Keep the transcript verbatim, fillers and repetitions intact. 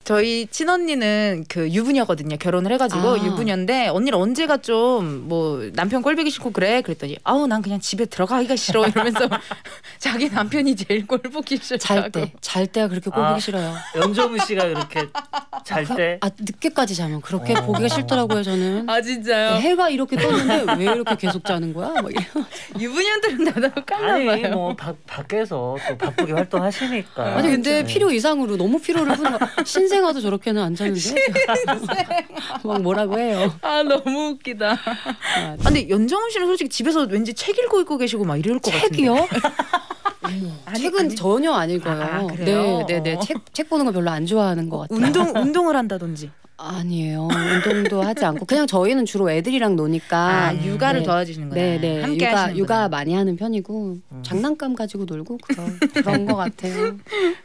저희 친언니는 그 유부녀거든요. 결혼을 해가지고 아. 유부녀인데 언니는 언제가 좀 뭐 남편 꼴보기 싫고 그래? 그랬더니 아우 난 그냥 집에 들어가기가 싫어 이러면서 자기 남편이 제일 꼴보기 싫다고. 잘 때. 잘 때가 그렇게 꼴보기 아, 싫어요. 연정훈 씨가 그렇게 잘 때? 아 늦게까지 자면 그렇게 어. 보기가 싫더라고요 저는. 아 진짜요? 해가 이렇게 떴는데 왜 이렇게 계속 자는 거야? 막 이래. 유부녀들은 나도 깔나봐요. 아니 뭐 밖, 밖에서 또 바쁘게 활동하시니까. 아니 근데 네. 필요 이상으로 너무 피로를 푸는 거. 신생아도 저렇게는 안 자는데. 막 뭐라고 해요. 아 너무 웃기다. 아, 근데 연정훈 씨는 솔직히 집에서 왠지 책 읽고 읽고 계시고 막 이럴 것 같은데. 책이요? 아니, 책은 아니. 전혀 안 읽어요. 아, 그래요? 네, 네, 네. 어. 책, 책 보는 거 별로 안 좋아하는 것 같아요. 운동 운동을 한다든지. 아니에요. 운동도 하지 않고 그냥 저희는 주로 애들이랑 노니까 아 육아를 네. 도와주시는구나. 네, 네. 함께 육아, 하시는구나. 육아 많이 하는 편이고 음. 장난감 가지고 놀고 그런 그런 것 같아요.